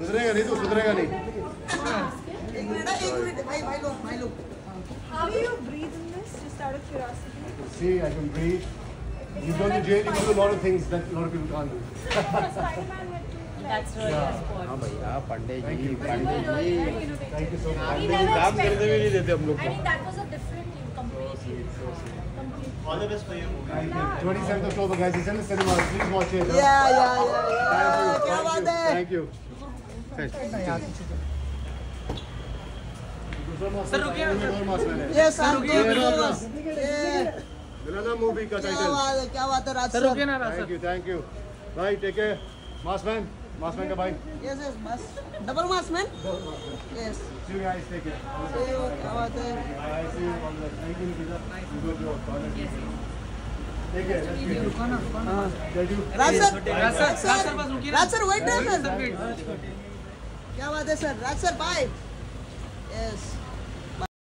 सुधरेगा नहीं तो सुधरेगा नहीं. एक मिनट भाई लोग. How do you breathe in this? Just out of curiosity. See, I can breathe. You go to jail, you can do a lot of things that a lot of people can't do. Spider-Man had to. That's really a sport. हाँ भैया Pandey ji Thank you. Pandey ji Thank you so much. We Pandey ji never काम करने भी नहीं देते हम लोग I को mean, that was a different thing completely. Completely. All the best for you. Thank you. 27th October, guys. It's in the cinemas. Please watch it. Yeah. क्या बात है? Thank you. Sir, रुकिए ना, sir. Yes, sir. Another movie का title. क्या बात है राज Sir, sir. रुकिए ना, sir. Thank you. Bye. Take care. Mask man का bye. Yes, बस. Double mask man. Yes. See you guys. Take care. क्या बात है? Bye. See you. Thank you. You go to your toilet. Take care. Thank you. Raj sir बस रुकिए ना. Raj sir wait Sir, sir. wait. क्या बात है sir? Raj sir bye. Yes.